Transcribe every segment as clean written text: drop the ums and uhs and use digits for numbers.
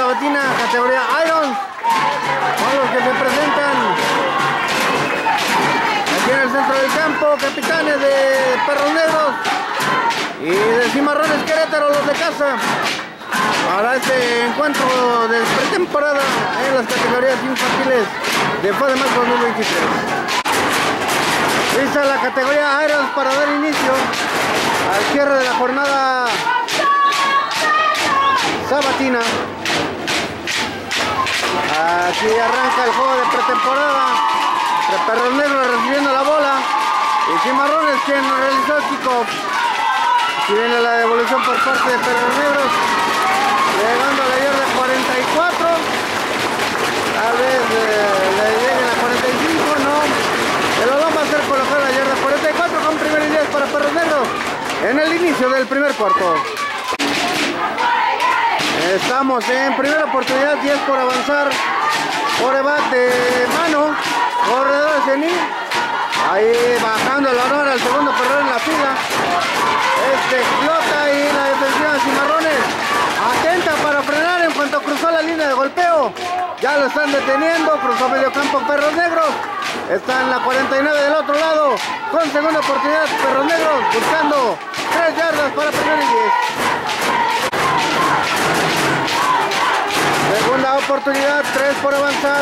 Sabatina, categoría Iron, son los que se presentan aquí en el centro del campo. Capitanes de Perros Negros y de Cimarrones Querétaro, los de casa, para este encuentro de pretemporada en las categorías infantiles de FADEMAC 2023. Lista la categoría Iron para dar inicio al cierre de la jornada sabatina. Aquí arranca el juego de pretemporada de Perros Negros recibiendo la bola y Cimarrones quien realizó el kickoff. Aquí viene la devolución por parte de Perros Negros, llegando a la yarda 44. Tal vez le lleguen a 45, no. El balón va a ser colocado a la yarda 44 con primera y 10 para Perros Negros en el inicio del primer cuarto. Estamos en primera oportunidad, 10 por avanzar. Coreback de mano, corredor de Cení. Ahí bajando el honor al segundo corredor en la fila. Explota y la defensiva de Cimarrones atenta para frenar en cuanto cruzó la línea de golpeo. Ya lo están deteniendo, cruzó medio campo Perros Negros. Está en la 49 del otro lado. Con segunda oportunidad Perros Negros buscando 3 yardas para primera y 10. Segunda oportunidad, 3 por avanzar.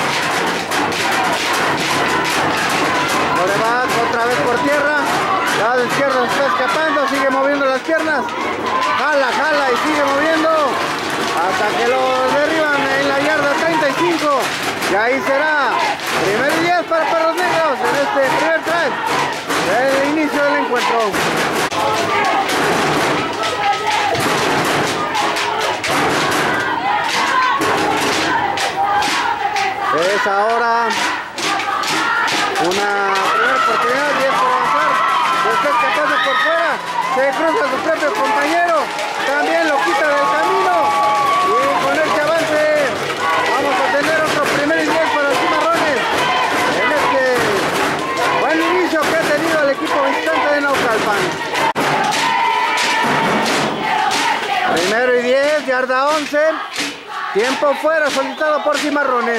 Coreback otra vez por tierra. Lado izquierdo está escapando, sigue moviendo las piernas. Jala y sigue moviendo hasta que lo derriban en la yarda 35. Y ahí será primero y 10 para Perros Negros en este primer drive del inicio del encuentro. Es ahora una primera oportunidad, 10 por avanzar. Está escapando por fuera, se cruza a su propio compañero, también lo quita del camino. Y con este avance vamos a tener otro primer y 10 para los Cimarrones en este buen inicio que ha tenido el equipo visitante de Naucalpan. Primero y 10, yarda 11, tiempo fuera solicitado por Cimarrones.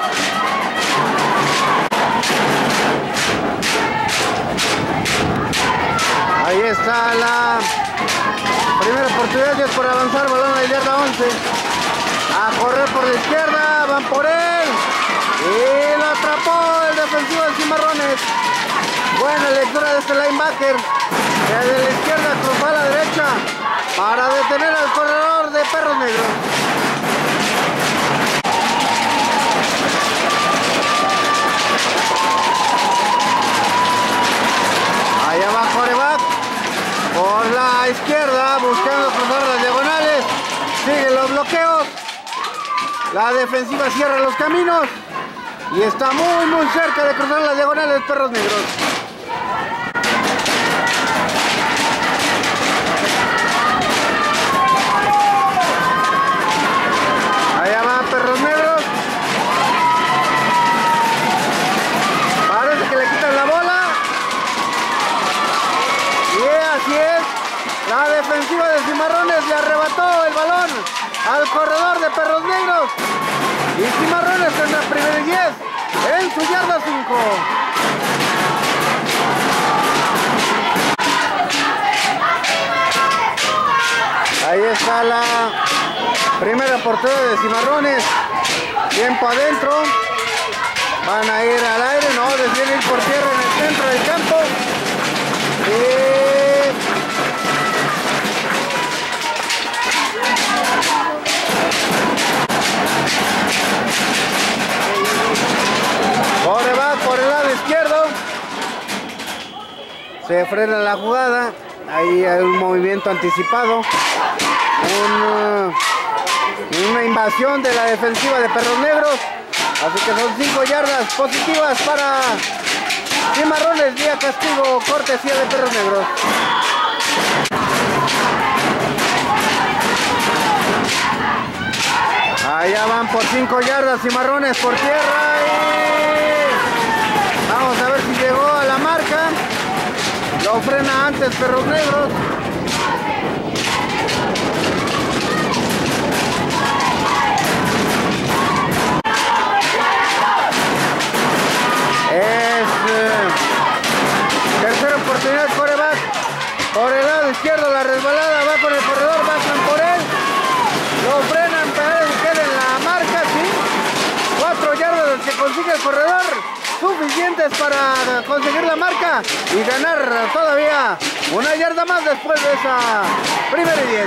Ahí está la primera oportunidad, 10 por avanzar, balón a la yarda 11. A correr por la izquierda, van por él. Y lo atrapó el defensivo de Cimarrones. Buena lectura de este linebacker. Desde la izquierda cruzó a la derecha para detener al corredor de Perros Negros. Allá va coreback por la izquierda buscando cruzar las diagonales. Siguen los bloqueos. La defensiva cierra los caminos y está muy cerca de cruzar las diagonales Perros Negros. Allá va Perros Negros. Parece que le quitan la bola. Y así es, la defensiva de Cimarrones le arrebató el balón al corredor de Perros Negros. Y Cimarrones tendrá primera y 10 en su yarda 5. Ahí está la primera oportunidad de Cimarrones. Tiempo adentro. Van a ir al aire, no, deciden ir por tierra en el centro del campo. Coreback por el lado izquierdo. Se frena la jugada. Ahí hay un movimiento anticipado. Una invasión de la defensiva de Perros Negros. Así que son 5 yardas positivas para Cimarrones vía castigo, cortesía de Perros Negros. Allá van por 5 yardas Cimarrones por tierra y vamos a ver si llegó a la marca. Lo frena antes Perros Negros. lado izquierdo la resbalada, va con el corredor, bajan por él, lo frenan para que quede en la marca, ¿sí? 4 yardas que consigue el corredor, suficientes para conseguir la marca y ganar todavía 1 yarda más después de esa primera y 10.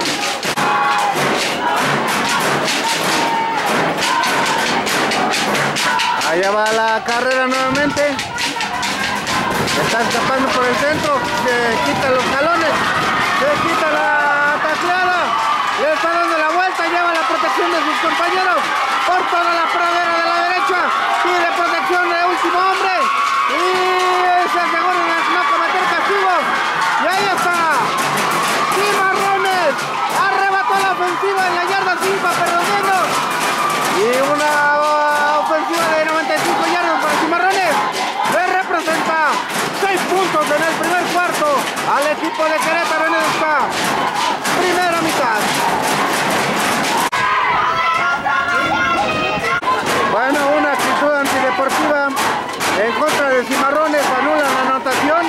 Allá va la carrera nuevamente. Está escapando por el centro, se quita los jalones, se quita la tacleada, le está dando la vuelta, lleva la protección de sus compañeros por toda la pradera de la derecha, pide protección de último hombre y se asegura de no cometer castigos. Y ahí está, Cimarrones arrebató la ofensiva en la yarda 5 a Perros Negros y una ofensiva de 95 yardas para Cimarrones. Le representa 6 puntos en el primer cuarto al equipo de Querétaro en esta primera mitad. Bueno, una actitud antideportiva en contra de Cimarrones, anulan la anotación.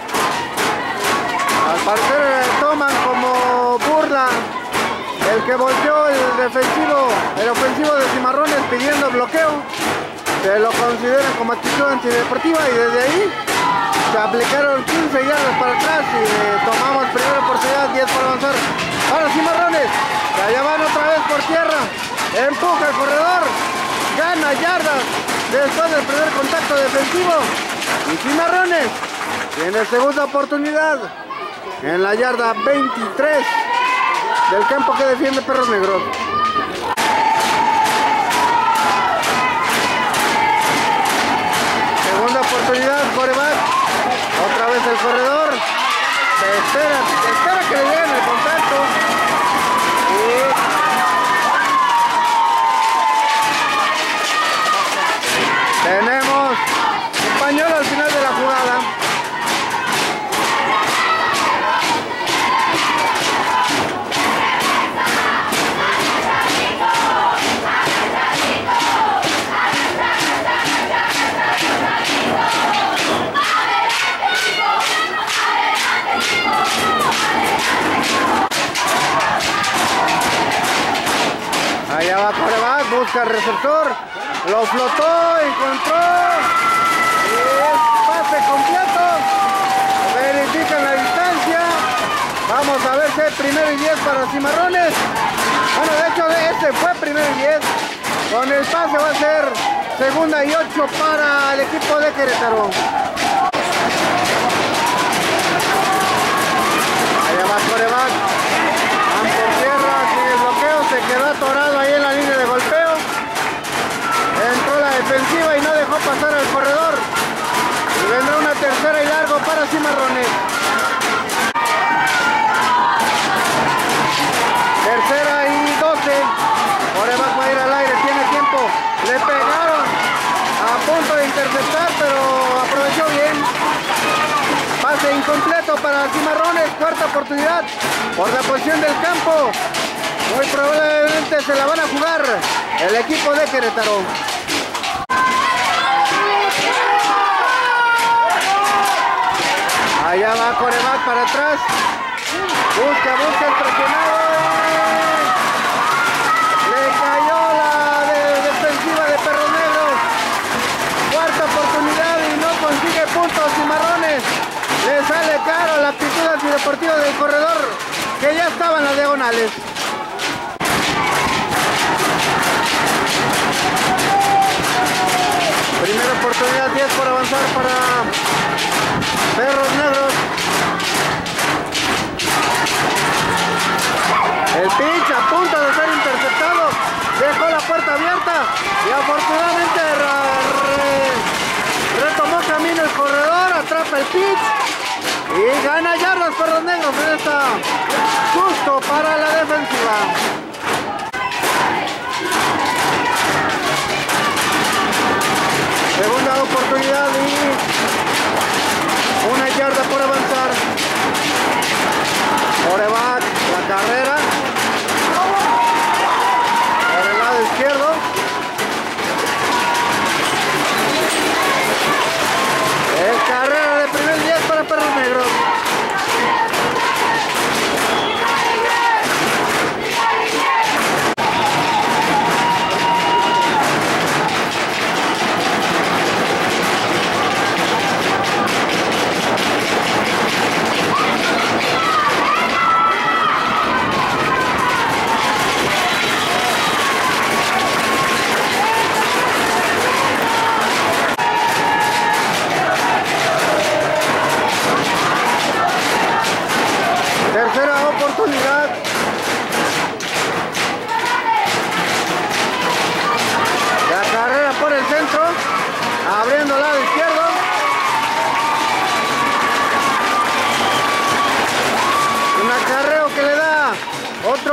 Al parecer toman como burla el que volteó el ofensivo de Cimarrones pidiendo bloqueo. Se lo consideran como actitud antideportiva y desde ahí se aplicaron 15 yardas para atrás y tomamos primera oportunidad, 10 para avanzar para Cimarrones, que allá van otra vez por tierra, empuja el corredor, gana yardas después del primer contacto defensivo y Cimarrones tiene segunda oportunidad en la yarda 23 del campo que defiende Perros Negros. Segunda oportunidad, coreback, otra vez el corredor, se espera que le lleguen el contacto y tenemos un pañuelo al final de la jugada. Allá va coreback, busca el receptor, lo flotó, encontró, y es pase completo, verifican la distancia, vamos a ver si es primero y 10 para Cimarrones. Bueno, de hecho este fue primero y 10, con el pase va a ser segunda y 8 para el equipo de Querétaro. Allá va coreback, van por tierra, sigue el bloqueo, se quedó atorado ahí en la línea de golpeo. Entró la defensiva y no dejó pasar al corredor. Y vendrá una tercera y largo para Cimarrones. Tercera y 12. Coreback va a ir al aire, tiene tiempo. Le pegaron a punto de interceptar, pero aprovechó bien. Pase incompleto para Cimarrones, cuarta oportunidad por la posición del campo. Muy probablemente se la van a jugar el equipo de Querétaro. Allá va coreback para atrás. Busca el presionado. Le cayó la defensiva de Perros Negros. Cuarta oportunidad y no consigue puntos Cimarrones. Le sale caro la actitud antideportiva del corredor, que ya estaba en las diagonales. Primera oportunidad, 10 por avanzar para Perros Negros. El pitch a punto de ser interceptado, dejó la puerta abierta y afortunadamente retomó camino el corredor, atrapa el pitch y gana yardas Perros Negros en esta justo para la defensiva. Segunda oportunidad y 1 yarda por avanzar. Coreback, la carrera. Por el lado izquierdo. Es carrera de primer 10 para Perros Negros.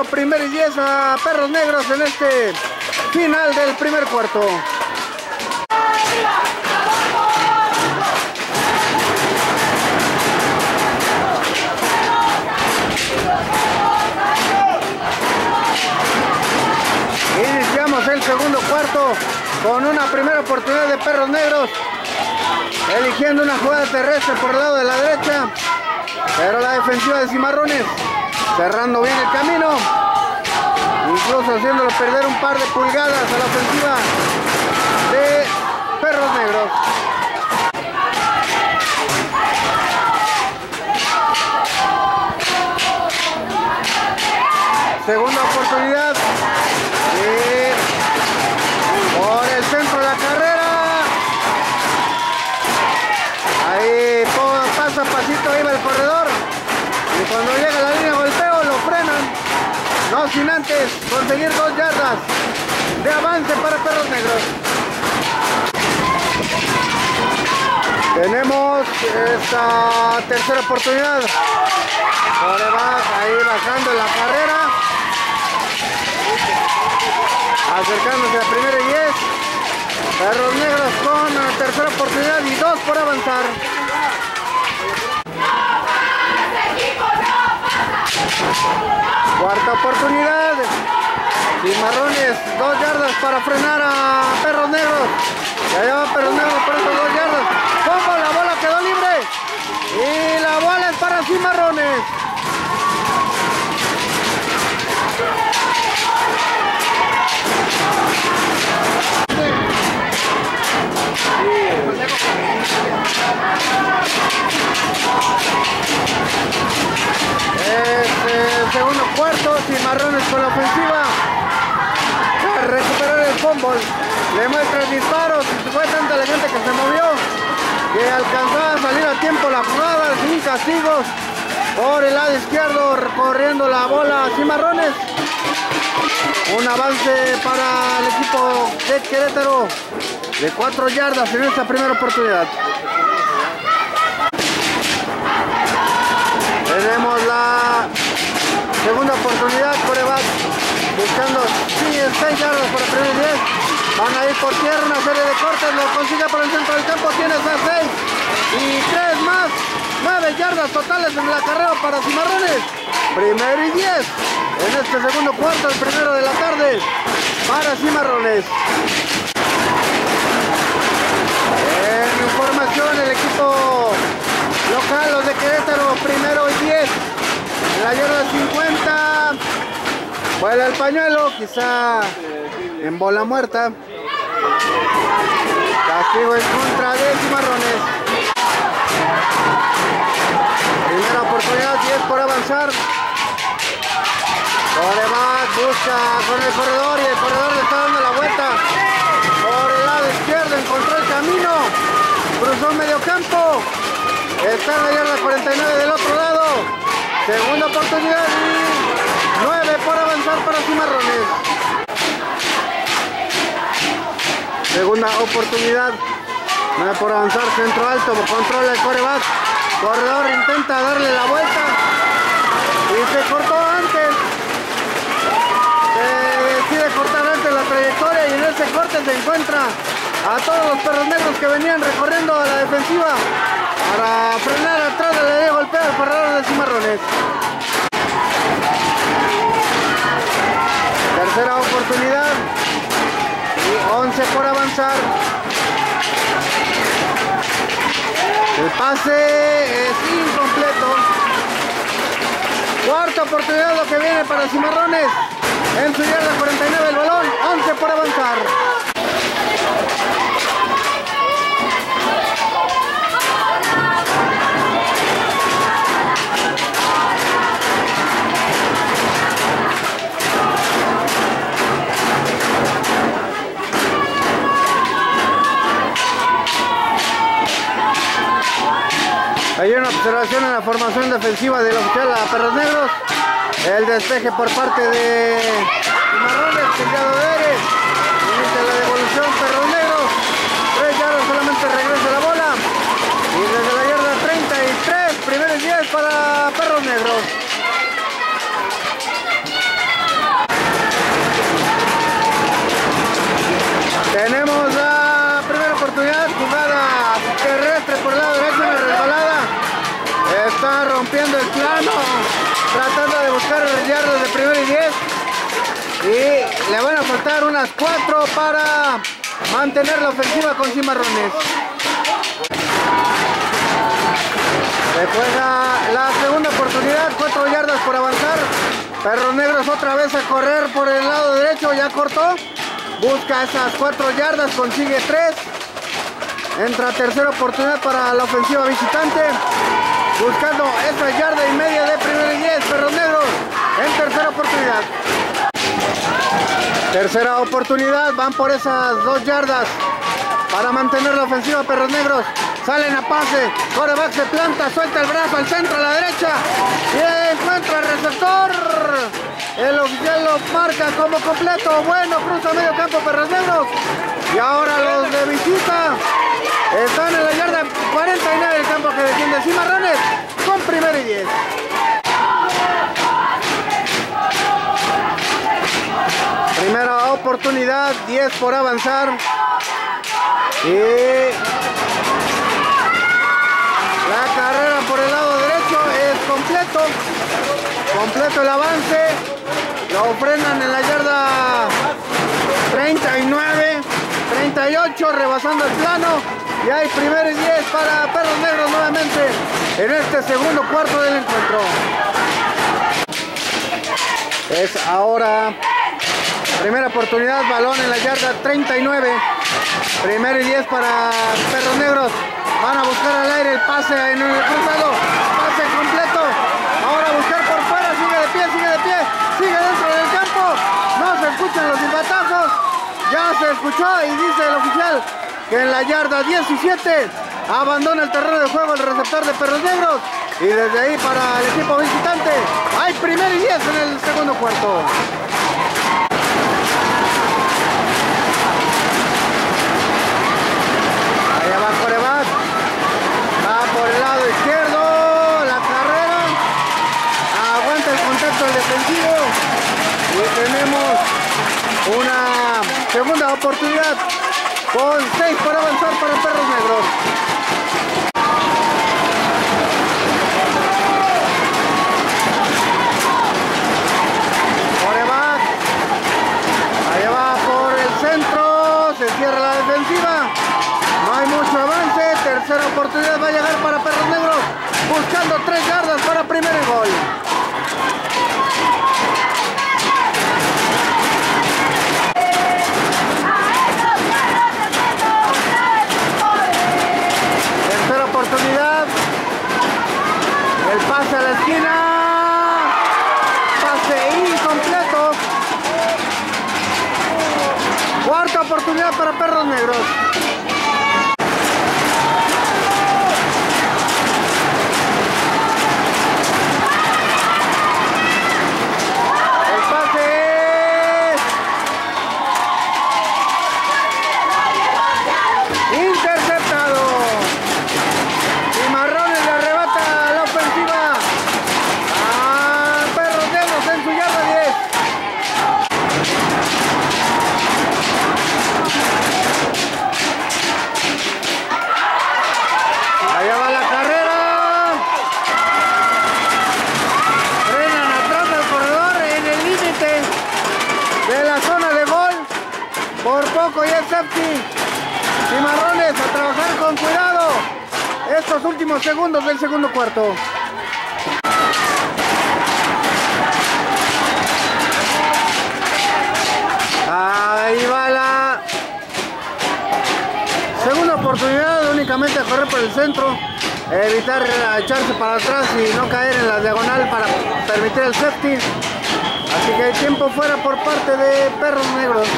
primero y 10 a Perros Negros en este final del primer cuarto. Iniciamos el segundo cuarto con una primera oportunidad de Perros Negros, eligiendo una jugada terrestre por el lado de la derecha, pero la defensiva de Cimarrones cerrando bien el camino, incluso haciéndolo perder un par de pulgadas a la ofensiva de Perros Negros. Segunda oportunidad por el centro de la carrera. Ahí paso a pasito iba el corredor y cuando llega a la línea de golpeo lo frenan, no sin antes conseguir 2 yardas de avance para Perros Negros. Tenemos esta tercera oportunidad. Ahí bajando en la carrera, acercándose a primera y 10. Perros Negros con la tercera oportunidad y 2 por avanzar. Cuarta oportunidad. Cimarrones, 2 yardas para frenar a Perros Negros. Ya lleva Perros Negros por esas 2 yardas. Como la bola quedó libre y la bola es para Cimarrones. Segundo cuarto, Cimarrones con la ofensiva a recuperar el fútbol, le muestra el disparo, fue tanta la gente que se movió que alcanzaba a salir a tiempo la jugada sin castigos. Por el lado izquierdo corriendo la bola a Cimarrones, un avance para el equipo de Querétaro de 4 yardas en esta primera oportunidad. Tenemos la segunda oportunidad, coreback buscando 6 yardas para el primer 10. Van a ir por tierra, una serie de cortes, lo consigue por el centro del campo, tiene esas 6 y 3 más, 9 yardas totales en la carrera para Cimarrones. Primero y 10 en este segundo cuarto, el primero de la tarde para Cimarrones. En información, el equipo local, los de Querétaro, primero y 10 en la yarda 50. Vuela el pañuelo, quizá en bola muerta. Castigo en contra de Cimarrones. Primera oportunidad, 10 por avanzar. Coreback busca con el corredor y el corredor le está dando la vuelta. Por el lado izquierdo encontró el camino. Cruzó medio campo. Está en la yarda 49 del otro lado. Segunda oportunidad y 9 por avanzar para Cimarrones. Segunda oportunidad, 9 por avanzar, centro alto, controla el coreback. Corredor intenta darle la vuelta y se cortó antes. Se decide cortar antes la trayectoria y en ese corte se encuentra a todos los Perros Negros que venían recorriendo a la defensiva para frenar atrás de la golpea al corredor de Cimarrones. Tercera oportunidad y 11 por avanzar. El pase es incompleto. Cuarta oportunidad lo que viene para Cimarrones. En su yarda 49 el balón, 11 por avanzar. Hay una observación en la formación defensiva del oficial a Perros Negros. El despeje por parte de Cimarrones, Chingado de Eres. Inicia la devolución, Perros Negros. 3 yardas solamente regresa la bola. Y desde la yarda 33, primeros 10 para Perros Negros. terrestre por el lado derecho, una resbalada. Está rompiendo el plano, tratando de buscar los yardas de 1 y 10. Y le van a faltar unas 4 para mantener la ofensiva con Cimarrones. Se juega la segunda oportunidad, 4 yardas por avanzar. Perros Negros otra vez a correr por el lado derecho, ya cortó. Busca esas 4 yardas, consigue 3. Entra tercera oportunidad para la ofensiva visitante. Buscando esa yarda y media de 1 y 10. Perros Negros en tercera oportunidad. Tercera oportunidad, van por esas 2 yardas para mantener la ofensiva. Perros Negros salen a pase, quarterback se planta, suelta el brazo al centro, a la derecha y encuentra el receptor. El oficial lo marca como completo. Bueno, cruza medio campo Perros Negros. Y ahora los de visita están en la yarda 49 del campo que defiende Cimarrones con 1 y 10. Primera oportunidad, 10 por avanzar. Y la carrera por el lado derecho es completo. Completo el avance. Lo frenan en la yarda 39, 38, rebasando el plano. Y hay 1 y 10 para Perros Negros nuevamente en este segundo cuarto del encuentro. Es ahora primera oportunidad, balón en la yarda 39. 1 y 10 para Perros Negros. Van a buscar al aire el pase en el cruzado. Pase completo. Ahora a buscar por fuera. Sigue de pie, sigue de pie. Sigue dentro del campo. No se escuchan los silbatazos. Ya se escuchó y dice el oficial que en la yarda 17 abandona el terreno de juego el receptor de Perros Negros. Y desde ahí para el equipo visitante hay 1 y 10 en el segundo cuarto. Allá va quarterback. Va por el lado izquierdo. La carrera. Aguanta el contacto del defensivo. Y tenemos una segunda oportunidad con 6 por avanzar para Perros Negros. Quarterback. Allá va por el centro. Se cierra la defensiva. No hay mucho avance. Tercera oportunidad va a llegar para Perros Negros. Buscando 3 yardas para primer gol. Tercera oportunidad. El pase a la esquina. Pase incompleto. Cuarta oportunidad para Perros Negros. El pase es interceptado. Cimarrones le arrebata la ofensiva a Perros Negros en su yarda 10. Allá va la carrera. Frenan atrás del corredor en el límite de la zona de gol. Por poco y el safety. Cimarrones a trabajar con cuidado estos últimos segundos del segundo cuarto. Ahí va la segunda oportunidad, únicamente a correr por el centro, evitar echarse para atrás y no caer en la diagonal para permitir el safety. Así que hay tiempo fuera por parte de Perros Negros.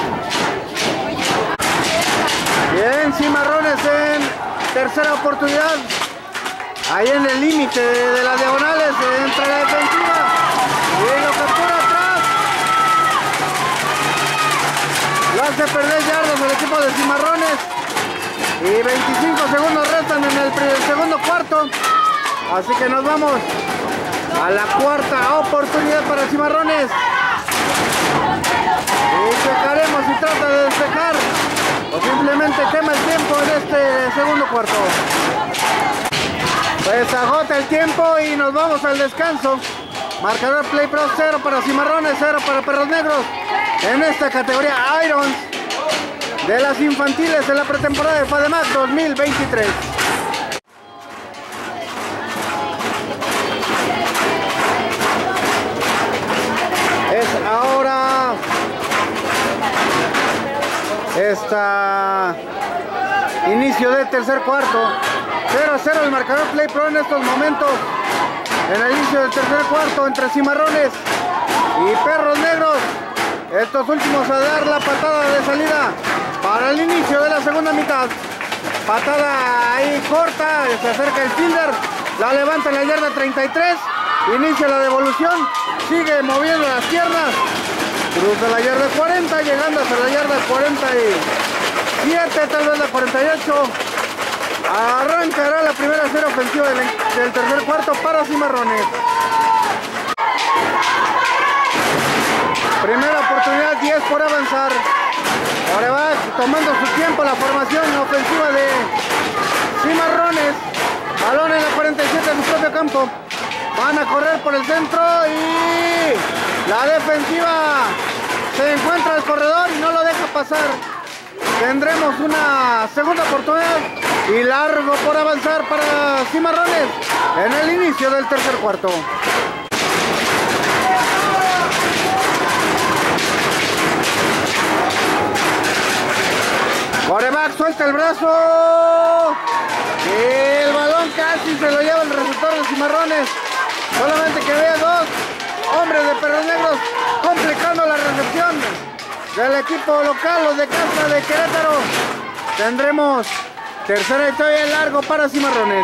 Bien, Cimarrones en tercera oportunidad. Ahí en el límite de las diagonales entra la defensiva y lo captura atrás. Lo hace perder yardas el equipo de Cimarrones. Y 25 segundos restan en el segundo cuarto. Así que nos vamos a la cuarta oportunidad para Cimarrones. Y checaremos si trata de despejar. o simplemente quema el tiempo en este segundo cuarto. Pues agota el tiempo y nos vamos al descanso. Marcador Play Pro 0 para Cimarrones, 0 para Perros Negros. En esta categoría Irons de las infantiles en la pretemporada de FADEMAC 2023. Es ahora inicio del tercer cuarto. 0-0 el marcador Play Pro en estos momentos. En el inicio del tercer cuarto entre Cimarrones y Perros Negros. Estos últimos a dar la patada de salida para el inicio de la segunda mitad. Patada ahí corta, se acerca el fielder, la levanta en la yarda 33, inicia la devolución, sigue moviendo las piernas, cruza la yarda 40, llegando hasta la yarda 47, tal vez la 48. Arrancará la primera serie ofensiva del tercer cuarto para Cimarrones. Primera oportunidad, 10 por avanzar. Ahora va tomando su tiempo la formación ofensiva de Cimarrones. Balón en la 47 de su propio campo. Van a correr por el centro y la defensiva se encuentra al corredor y no lo deja pasar. Tendremos una segunda oportunidad y largo por avanzar para Cimarrones en el inicio del tercer cuarto. Quarterback suelta el brazo. El balón casi se lo lleva el receptor de Cimarrones. Solamente que ve dos hombres de Perros Negros complicando la recepción del equipo local, los de casa de Querétaro. Tendremos tercera y todavía largo para Cimarrones.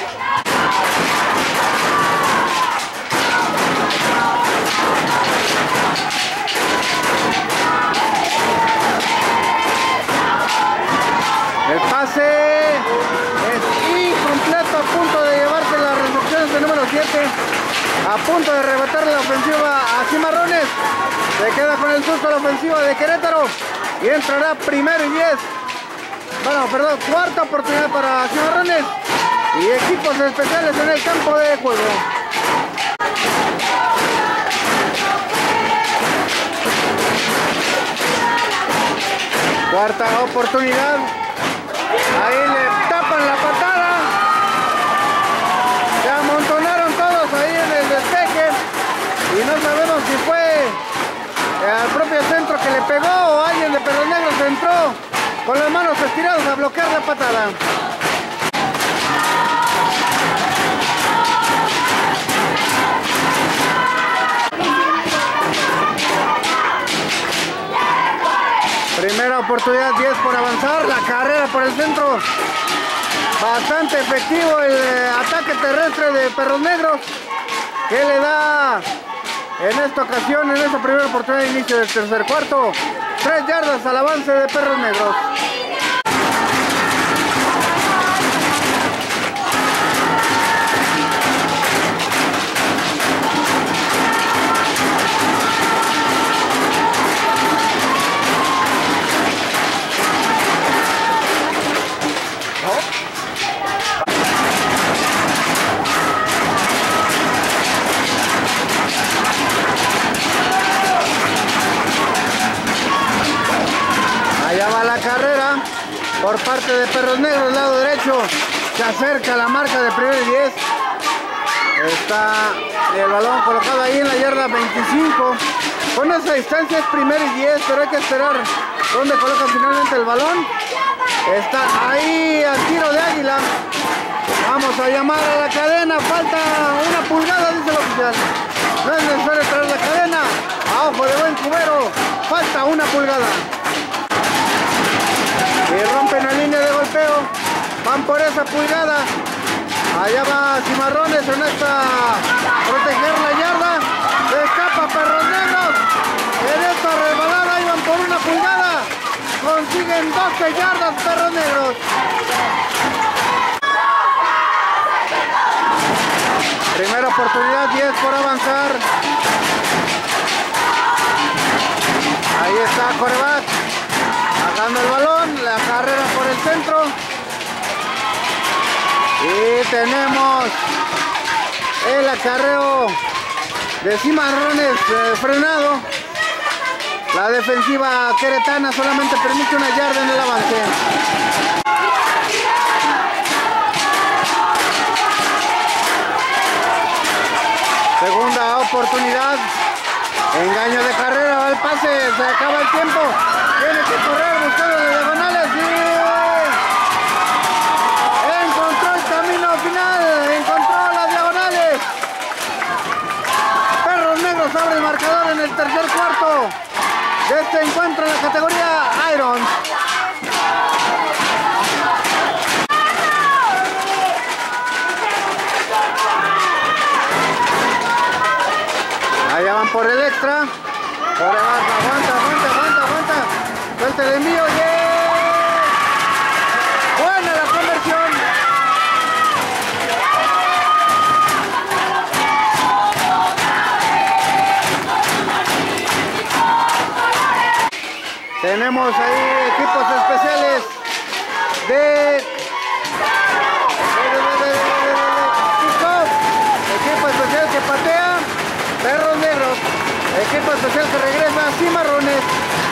El pase es incompleto, a punto de llevarse las recepciones de número 7. A punto de arrebatar la ofensiva a Cimarrones. Se queda con el susto la ofensiva de Querétaro. Y entrará primero y 10. Bueno, perdón, cuarta oportunidad para Cimarrones. Y equipos especiales en el campo de juego. Cuarta oportunidad. Ahí le tapan la patada. Se amontonaron todos ahí en el despeje. Y no sabemos si fue al propio centro que le pegó o alguien de Perros Negros entró con las manos estiradas a bloquear la patada. Primera oportunidad, 10 por avanzar, la carrera por el centro. Bastante efectivo el ataque terrestre de Perros Negros, que le da en esta ocasión, en esta primera oportunidad de inicio del tercer cuarto, 3 yardas al avance de Perros Negros. Allá va la carrera por parte de Perros Negros, lado derecho. Se acerca la marca de primer y 10. Está el balón colocado ahí en la yarda 25. Con esa distancia es primer y 10, pero hay que esperar dónde coloca finalmente el balón. Está ahí al tiro de águila. Vamos a llamar a la cadena. Falta una pulgada, dice el oficial. No es necesario traer la cadena. A ojo de buen cubero. Falta una pulgada. Y rompen la línea de golpeo. Van por esa pulgada. Allá va Cimarrones en esta proteger la yarda. Se escapa Perros Negros. En esta rebalada iban por una pulgada. Consiguen 12 yardas Perros Negros. Primera oportunidad, 10 por avanzar. Ahí está quarterback. Sacando el balón. la carrera por el centro. Y tenemos el acarreo de Cimarrones frenado. La defensiva queretana solamente permite una yarda en el avance. Segunda oportunidad. Engaño de carrera, va el pase, se acaba el tiempo. Tiene que correr buscando de diagonales y encontró el camino final, encontró las diagonales. Perros Negros abre el marcador en el tercer cuarto de este encuentro en la categoría Iron. Allá van por el extra. Aguanta. Suelta el envío. ¡Yeah! Buena la conversión. Tenemos ahí equipos especiales de kickoff. Equipo especial que patea. Perros Negros. Equipo especial que regresa. Cimarrones.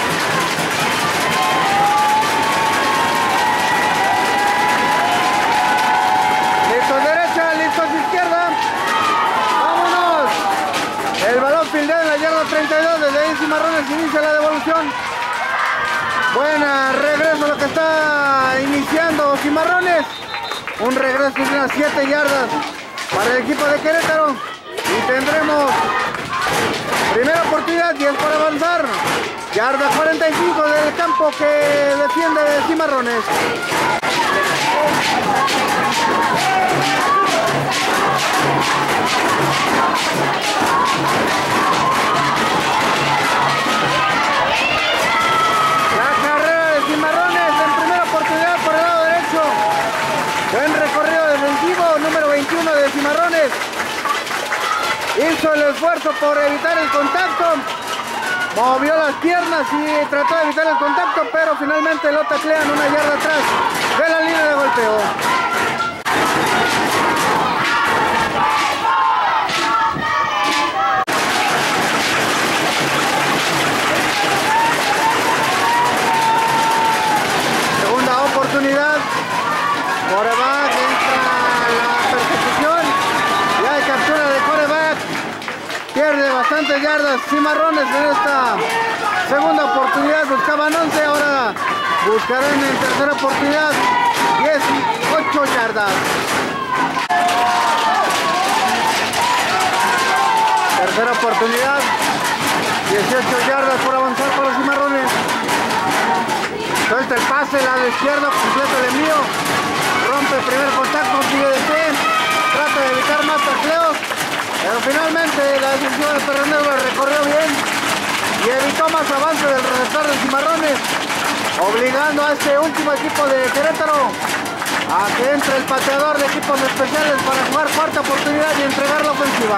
Listos derecha, listos izquierda. Vámonos. El balón fildea en la yarda 32. Desde ahí Cimarrones inicia la devolución. Buena regreso lo que está iniciando Cimarrones. Un regreso de unas 7 yardas para el equipo de Querétaro. Y tendremos primera oportunidad, 10 por avanzar. Yarda 45 del campo que defiende Cimarrones. La carrera de Cimarrones en primera oportunidad por el lado derecho. Buen recorrido defensivo, número 21 de Cimarrones. Hizo el esfuerzo por evitar el contacto. Movió las piernas y trató de evitar el contacto, pero finalmente lo taclean una yarda atrás de la línea de golpeo. Segunda oportunidad. Coreback entra la persecución. Y hay captura de coreback. Pierde bastantes yardas Cimarrones en esta segunda oportunidad. Buscaban 11, ahora buscarán en tercera oportunidad 18 yardas. Tercera oportunidad, 18 yardas por avanzar para los Cimarrones. Suelta el pase, lado izquierdo, completo el envío. Rompe el primer contacto, sigue de pie. Trata de evitar más tacleos. Pero finalmente la defensiva de Perros Negros recorrió bien y evitó más avance del receptor de Cimarrones, obligando a este último equipo de Querétaro a que entre el pateador de equipos especiales para jugar cuarta oportunidad y entregar la ofensiva.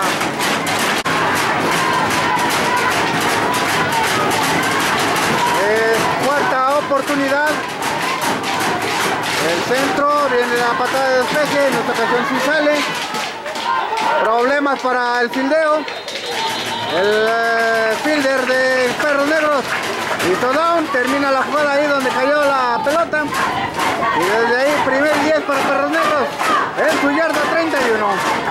Cuarta oportunidad. El centro, viene la patada de despeje, en esta ocasión sí sale. Problemas para el fildeo. El fielder de Perros Negros hizo down, termina la jugada ahí donde cayó la pelota. Y desde ahí primer 10 para Perros Negros en su yarda 31.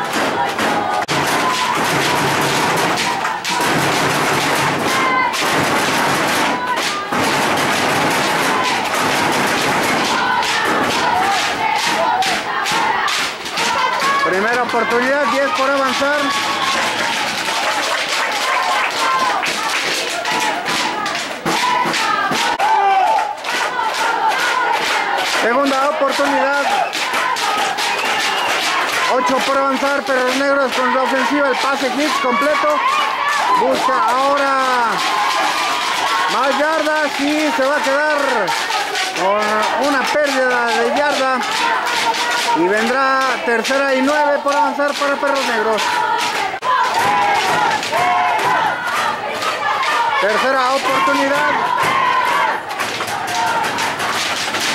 Primera oportunidad, 10 por avanzar. Segunda oportunidad, 8 por avanzar. Perros Negros con la ofensiva, el pase hit completo. Busca ahora más yardas y se va a quedar con una pérdida de yarda. Y vendrá tercera y 9 por avanzar para Perros Negros. Tercera oportunidad.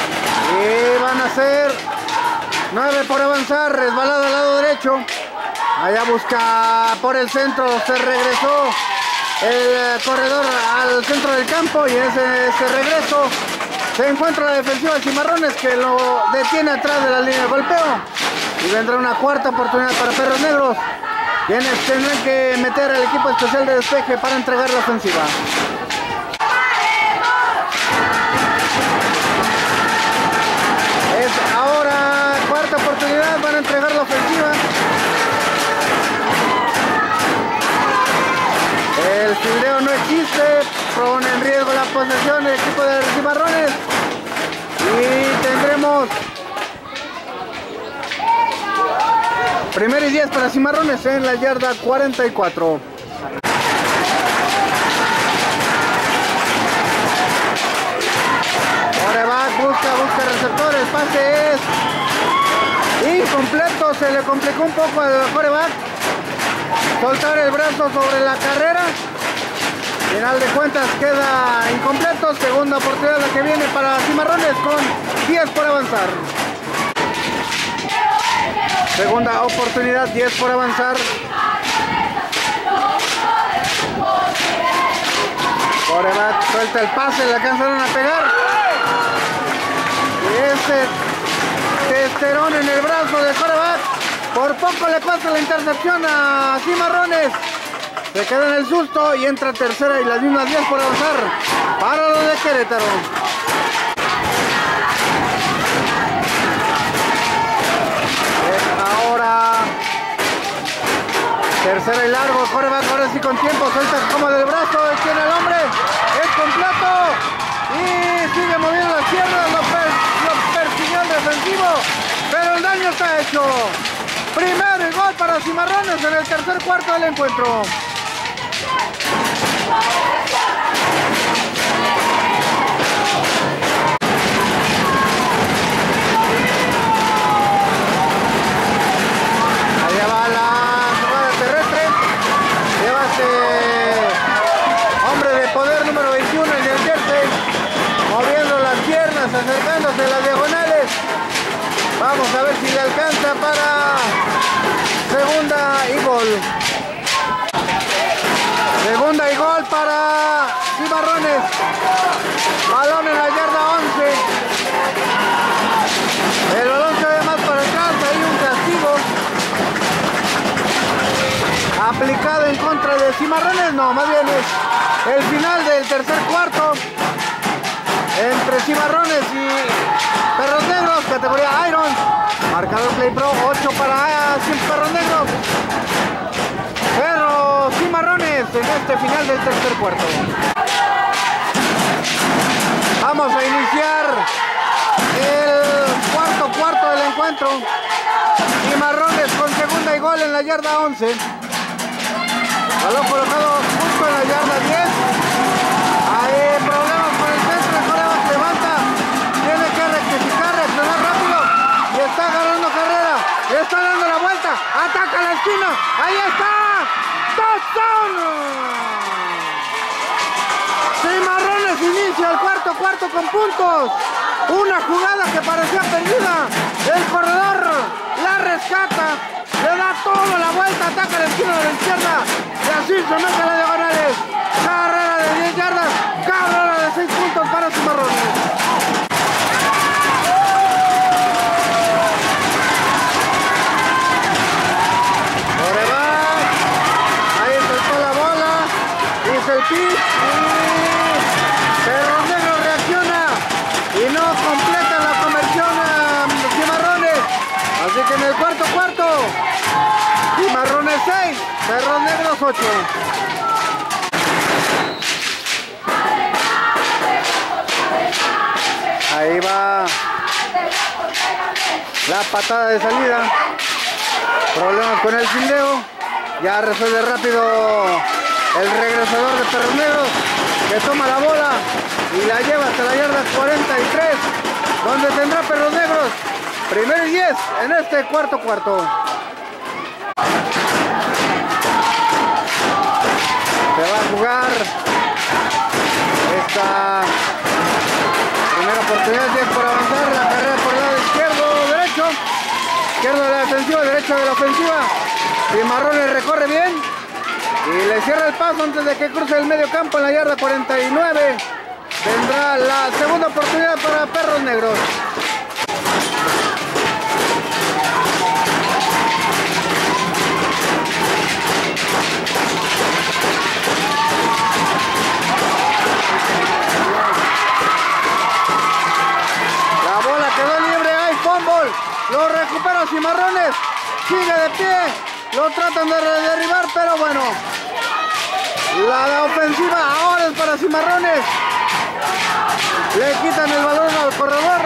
Y van a ser 9 por avanzar, resbalado al lado derecho. Allá busca por el centro, se regresó el corredor al centro del campo y en ese regreso se encuentra la defensiva de Cimarrones que lo detiene atrás de la línea de golpeo. Y vendrá una cuarta oportunidad para Perros Negros, quienes tendrán que meter al equipo especial de despeje para entregar la ofensiva. Es ahora cuarta oportunidad, van a entregar la ofensiva. El fildeo no existe, pone en riesgo la posesión del equipo de Cimarrones y tendremos 1º y 10 para Cimarrones en la yarda 44. Coreback busca receptores, pase es incompleto, se le complicó un poco al coreback soltar el brazo sobre la carrera. Final de cuentas queda incompleto. Segunda oportunidad la que viene para Cimarrones con 10 por avanzar. Segunda oportunidad, 10 por avanzar. Coreback suelta el pase, le alcanzaron a pegar. Y ese testerón en el brazo de coreback por poco le pasa la intercepción a Cimarrones. Se queda en el susto y entra tercera y las mismas 10 por avanzar para los de Querétaro. Ahora tercera y largo, coreback ahora sí con tiempo, suelta como del brazo, tiene el hombre, es completo y sigue moviendo las piernas, lo persiguió el defensivo, pero el daño está hecho. Primero y gol para Cimarrones en el tercer cuarto del encuentro. Allá va la jugada terrestre. Llévase hombre de poder número 21 en el jersey, moviendo las piernas, acercándose a las diagonales. Vamos a ver si le alcanza para segunda y gol. Segunda y gol para Cimarrones. Balón en la yarda 11. El balón se ve más para atrás. Hay un castigo aplicado en contra de Cimarrones. No, más bien es el final del tercer cuarto entre Cimarrones y Perros Negros, categoría Iron. Marcador Play Pro, 8 para Perros Negros. Pero Cimarrones en este final del tercer cuarto. Vamos a iniciar el cuarto del encuentro. Cimarrones con segunda y gol en la yarda 11. Balón colocado justo en la yarda 10. Hay problemas con el centro, el coreback levanta. Tiene que rectificar, reaccionar rápido. Y está agarrando carrera. Le está dando la vuelta. Ataca la esquina. Ahí está. ¡Touchdown! Cimarrones inicia el cuarto con puntos. Una jugada que parecía perdida. El corredor la rescata. Le da toda la vuelta. Ataca la esquina de la izquierda. Y así se mete a las diagonales. Carrera de 10 yardas. Carrera de 6 puntos para Cimarrones. El pitch y Perros Negros reacciona y no completa la conversión a Cimarrones. Así que en el cuarto, Cimarrones 6, Perros Negros 8. Ahí va la patada de salida. Problemas con el fildeo. Ya resuelve rápido el regresador de Perros Negros, que toma la bola y la lleva hasta la yarda 43, donde tendrá Perros Negros 1º y 10 en este cuarto. Se va a jugar esta primera oportunidad, 10 por avanzar, la carrera Izquierdo de la defensiva, derecho de la ofensiva. Cimarrones recorre bien y le cierra el paso antes de que cruce el medio campo en la yarda 49. Tendrá la segunda oportunidad para Perros Negros. La bola quedó libre, hay fútbol. Lo recupera Cimarrones. Sigue de pie. Lo tratan de derribar, pero bueno. La ofensiva ahora es para Cimarrones. Le quitan el balón al corredor.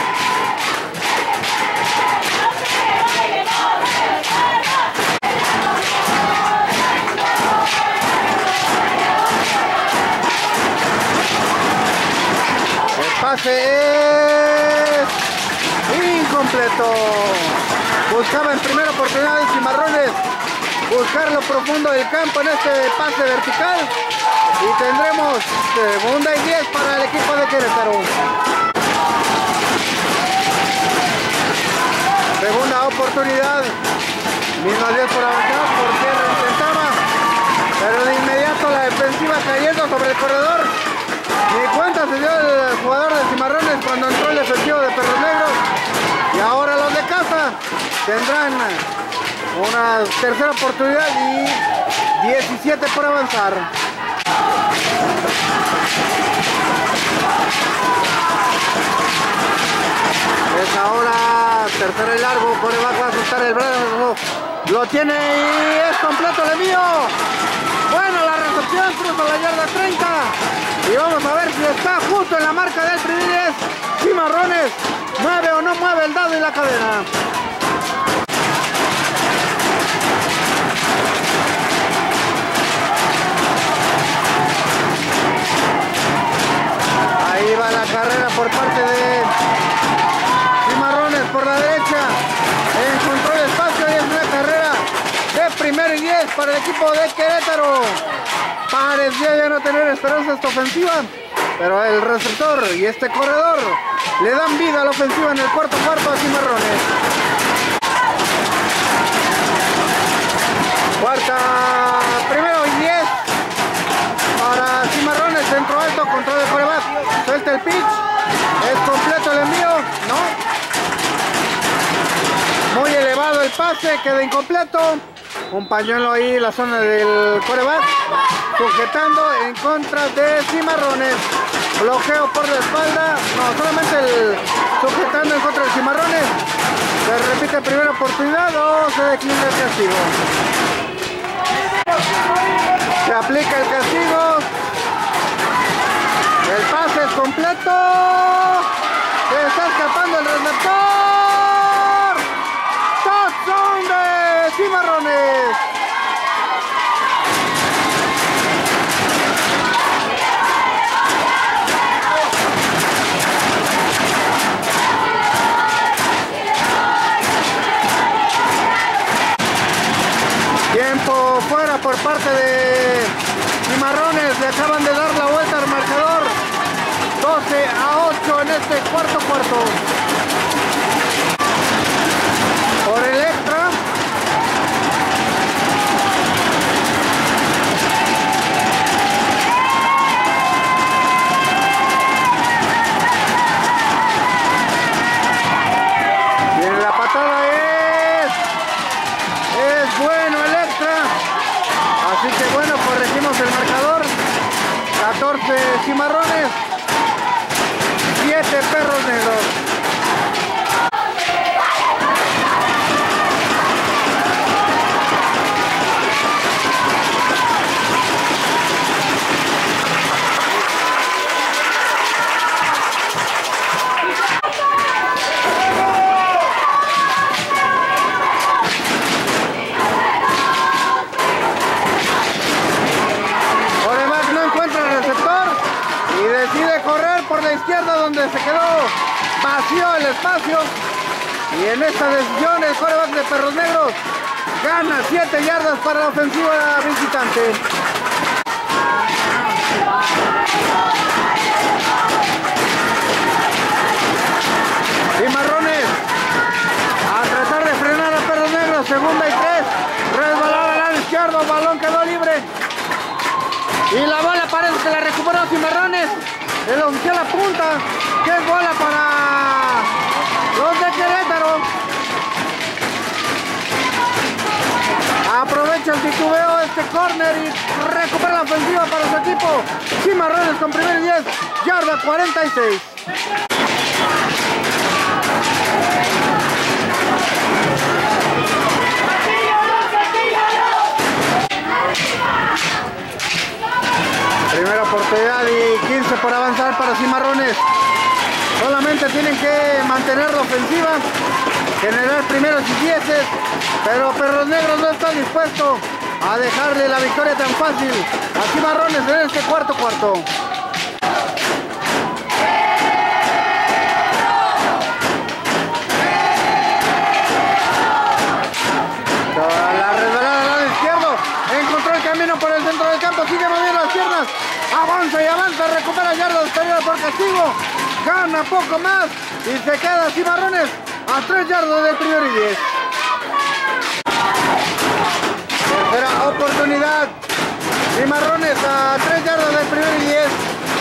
El pase es incompleto. Buscaba en primera oportunidad de Cimarrones buscar lo profundo del campo en este pase vertical. Y tendremos segunda y 10 para el equipo de Querétaro. Segunda oportunidad. Misma 10 por avanzar, por tierra intentaba. Pero de inmediato la defensiva cayendo sobre el corredor. Ni cuenta se dio el jugador de Cimarrones cuando entró el defensivo de Perros Negros. Y ahora los de casa tendrán una tercera oportunidad y 17 por avanzar. Es ahora tercera y largo, coreback va a soltar el brazo, lo tiene y es completo el envío. Bueno, la recepción cruza la yarda 30 y vamos a ver si está justo en la marca del primer 10. Cimarrones mueve o no mueve el dado y la cadena. Ahí va la carrera por parte de Cimarrones por la derecha. Encontró el espacio y es una carrera de primero y 10 para el equipo de Querétaro. Parecía ya no tener esperanza esta ofensiva, pero el receptor y este corredor le dan vida a la ofensiva en el cuarto cuarto a Cimarrones. Cuarta, primero y 10 para Cimarrones, centro alto, control de coreback, suelta el pitch, es completo el envío, no. Muy elevado el pase, queda incompleto. Un pañuelo ahí en la zona del coreback, sujetando en contra de Cimarrones. Bloqueo por la espalda, no, solamente el sujetando en contra de Cimarrones. Se repite primera oportunidad o se declina el castigo. Se aplica el castigo. El pase es completo. Se está escapando el receptor. Touchdown de Cimarrones. Tiempo fuera por parte de Cimarrones. Le acaban de dar la vuelta al marcador. 12-8 en este cuarto cuarto. Por el extra. Bien, la patada es bueno el extra. Así que bueno, corregimos el marcador. 14 Cimarrones, 7 Perros Negros. Coreback no encuentra el receptor y decide correr por la izquierda donde se quedó vacío el espacio. Y en esta decisión el coreback de Perros Negros gana 7 yardas para la ofensiva visitante. Cimarrones a tratar de frenar segunda y 3. Resbalada al lado izquierdo, balón quedó libre. Y la bola parece que la recuperó Cimarrones. El oficial apunta que es bola para los de Querétaro. Aprovecha el titubeo este córner y recupera la ofensiva para su equipo. Cimarrones con primer 10, yarda 46. Primera oportunidad y 15 por avanzar para Cimarrones. Solamente tienen que mantener la ofensiva, generar primeros y 10, pero Perros Negros no está dispuesto a dejarle la victoria tan fácil a Cimarrones en este cuarto. La resbalada al lado izquierdo, encontró el camino por el centro del campo, sigue moviendo las piernas, avanza y avanza, recupera yardas, perdido por castigo, gana poco más y se queda Cimarrones a 3 yardas del primero y 10. Tercera oportunidad, Cimarrones a 3 yardas del primero y 10.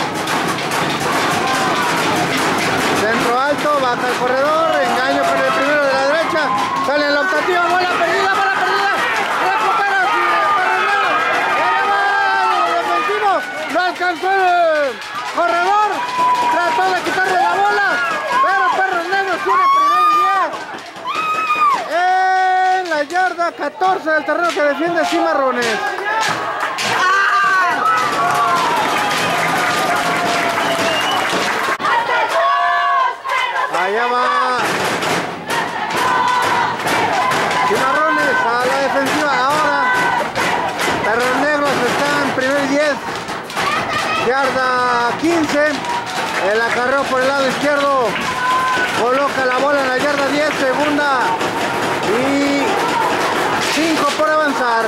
Centro alto, baja el corredor, engaño con el primero de la derecha, sale en la optativa, bola perdida, recupera Perros Negros, el defensivo, lo alcanzó el corredor, trató de quitarle la bola, pero Perros Negros tiene primer 10 en la yarda 14 del terreno que defiende Cimarrones. Allá va Cimarrones a la defensiva ahora. Perros Negros está en primer 10, yarda 15. El acarreo por el lado izquierdo coloca la bola en la yarda 10, segunda y 5 por avanzar.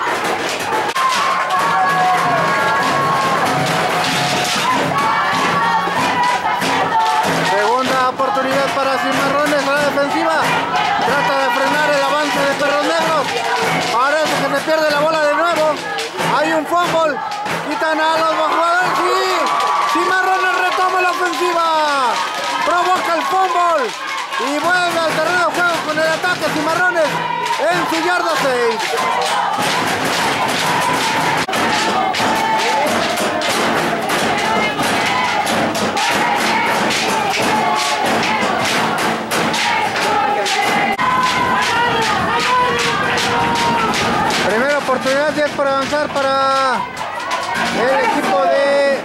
Segunda oportunidad para Cimarrones a la defensiva. Trata de frenar el avance de Perros Negros. Parece que se pierde la bola de nuevo. Hay un fumble. Quitan a los jugadores y Cimarrones retoma la ofensiva. Provoca el fumble y vuelve al terreno de juego con el ataque Cimarrones en su yarda 6. Primera oportunidad 10 por avanzar para el equipo de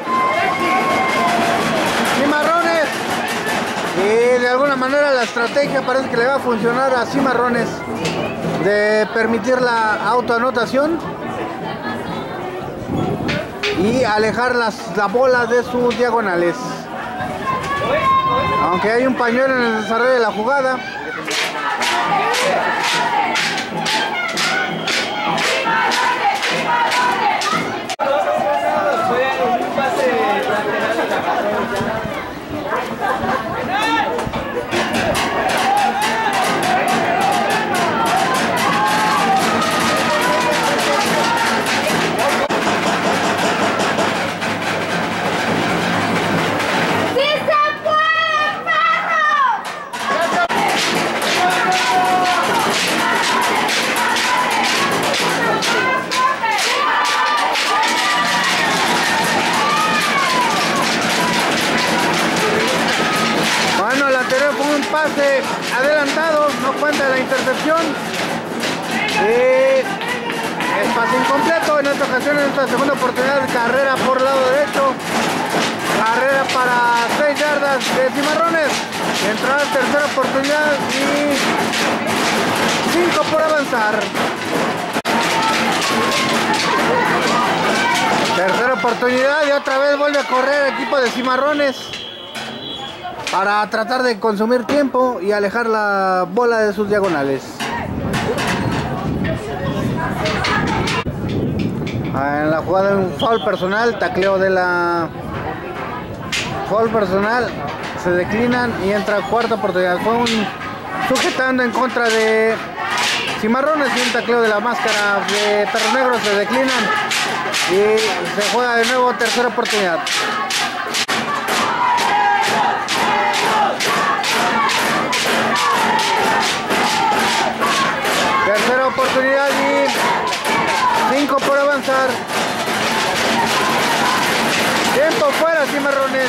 Cimarrones. Y de alguna manera la estrategia parece que le va a funcionar a Cimarrones de permitir la autoanotación y alejar la bola de sus diagonales. Aunque hay un pañuelo en el desarrollo de la jugada. Pase adelantado, no cuenta la intercepción. El pase incompleto en esta ocasión, en esta segunda oportunidad, carrera por el lado derecho. Carrera para 6 yardas de Cimarrones. Entrada tercera oportunidad y 5 por avanzar. Tercera oportunidad y otra vez vuelve a correr el equipo de Cimarrones para tratar de consumir tiempo y alejar la bola de sus diagonales. En la jugada de un foul personal, tacleo de la foul personal, se declinan y entra cuarta oportunidad. Fue un sujetando en contra de Cimarrones y un tacleo de la máscara de Perros Negros, se declinan y se juega de nuevo tercera oportunidad. Tercera oportunidad y 5 por avanzar. Tiempo fuera, Cimarrones.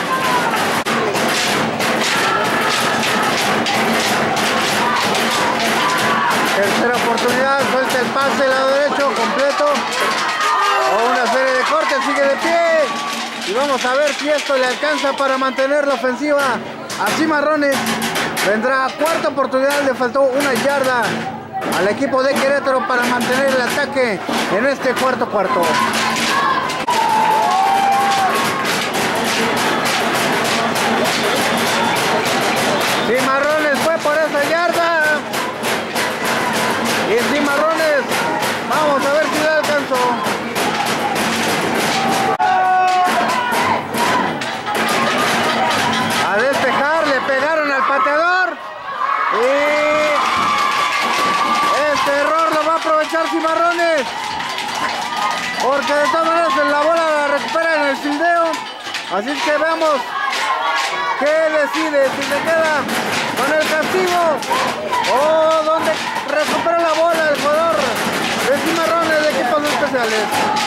Tercera oportunidad, suelta el pase, lado derecho, completo. O una serie de cortes, sigue de pie. Y vamos a ver si esto le alcanza para mantener la ofensiva a Cimarrones. Vendrá cuarta oportunidad, le faltó una yarda al equipo de Querétaro para mantener el ataque en este cuarto. Cimarrones fue por esa yarda. Y Cimarrones, vamos a ver si le alcanzó. A despejar, le pegaron al pateador. Y este error lo va a aprovechar Cimarrones. Porque de todas maneras la bola la recupera en el fildeo. Así que veamos qué decide, si se queda con el castigo o donde recupera la bola el jugador de Cimarrones de equipos especiales.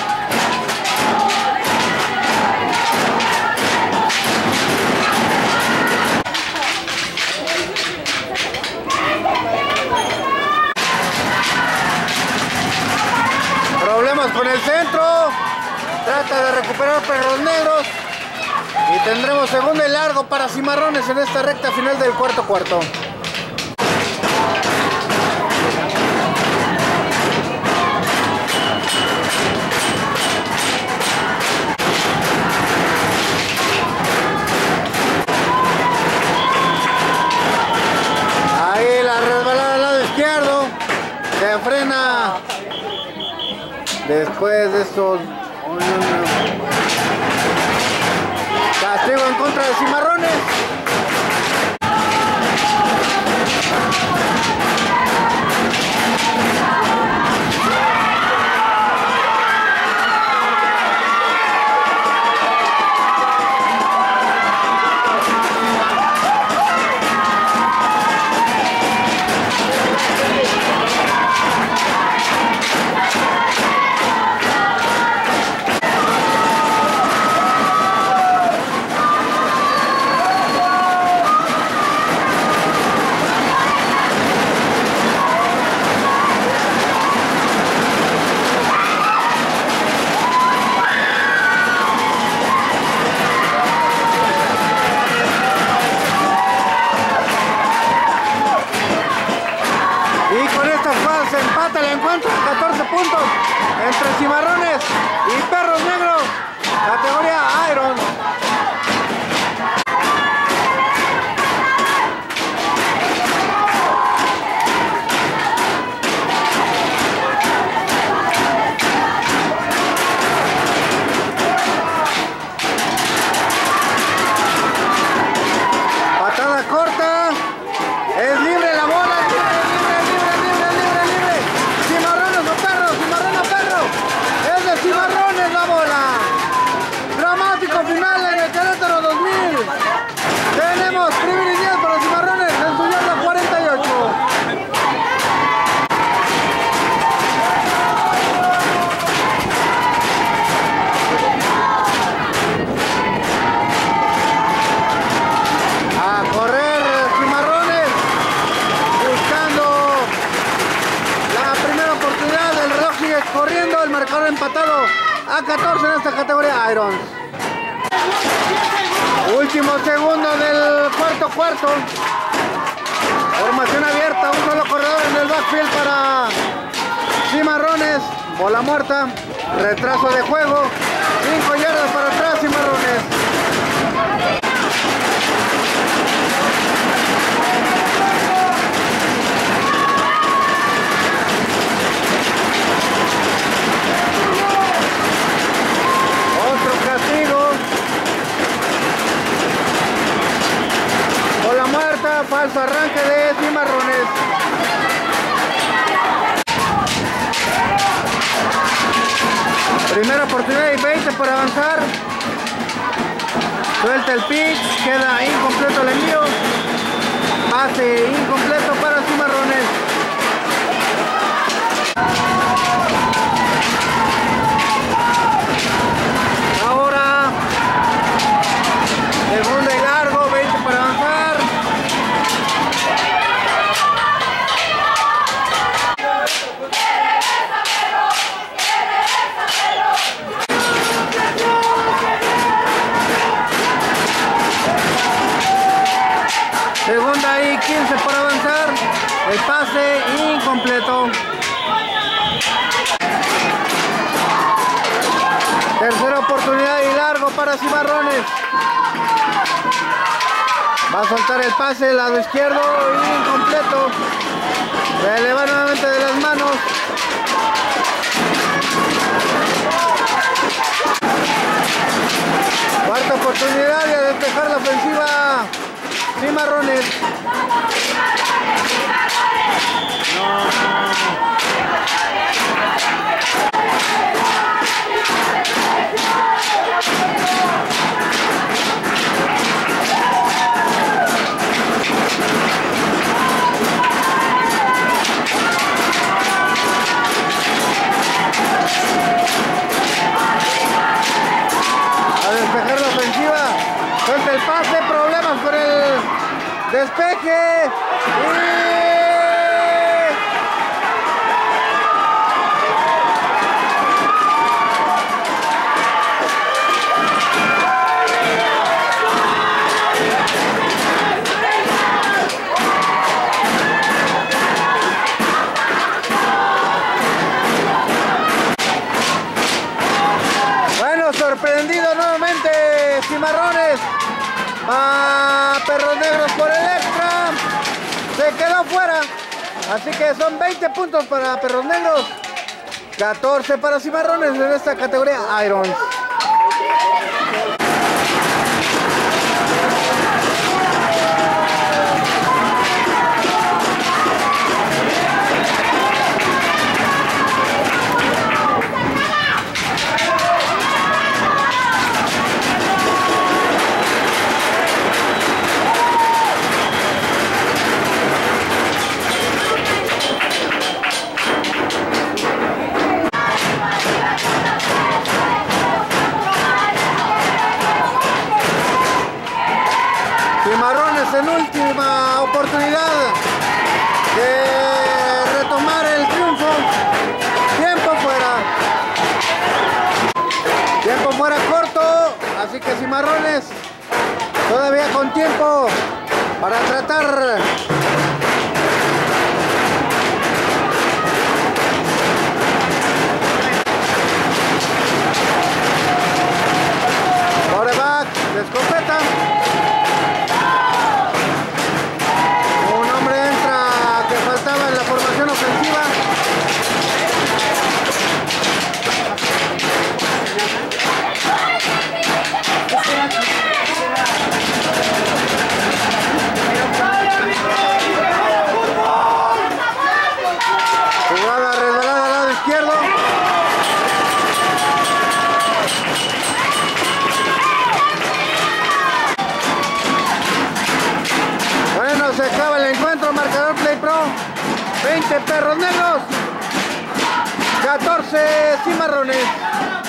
Problemas con el centro, trata de recuperar Perros Negros. Y tendremos segundo y largo para Cimarrones en esta recta final del cuarto. Ahí la resbalada al lado izquierdo. Se frena. Después de estos... Castigo en contra de Cimarrones. Entre Cimarrones y Perros Negros, categoría Iron. Patada corta, es libre la bola, libre. Cimarrones o Perro, es de Cimarrones la bola. Dramático final en el Querétaro 2000. Tenemos primer y 10 para Cimarrones en su yarda 48. A correr Cimarrones, buscando la primera oportunidad. El reloj sigue corriendo, el marcador empatado a 14 en esta categoría Iron. Último segundo del cuarto. Formación abierta, un solo corredor en el backfield para Cimarrones. Bola muerta, retraso de juego, 5 yardas para atrás Cimarrones. Otro castigo. Bola muerta, falso arranque de Cimarrones. Otra oportunidad y 20 por avanzar. Suelta el pitch, queda incompleto el envío. Pase incompleto para Cimarrones. Ahora, segunda y largo, 20 para avanzar. Segunda y 15 por avanzar. El pase incompleto. Tercera oportunidad y largo para Cimarrones. Va a soltar el pase del lado izquierdo, incompleto. Se le va nuevamente de las manos. Cuarta oportunidad de despejar la ofensiva Cimarrones. A despejar la ofensiva. Suelta el pase, problemas por el despeje. Bueno, sorprendido nuevamente Cimarrones. Va Perros Negros por el extra. Se quedó fuera. Así que son 20 puntos para Perros Negros. 14 para Cimarrones en esta categoría Irons. Cimarrones en última oportunidad de retomar el triunfo. Tiempo fuera. Tiempo fuera corto, así que Cimarrones todavía con tiempo para tratar coreback de escopeta. Un hombre entra que faltaba en la formación ofensiva. Jugada resbalada al lado izquierdo. Bueno, se acaba el encuentro, marcador Play Pro. 20 Perros Negros, 14 Cimarrones.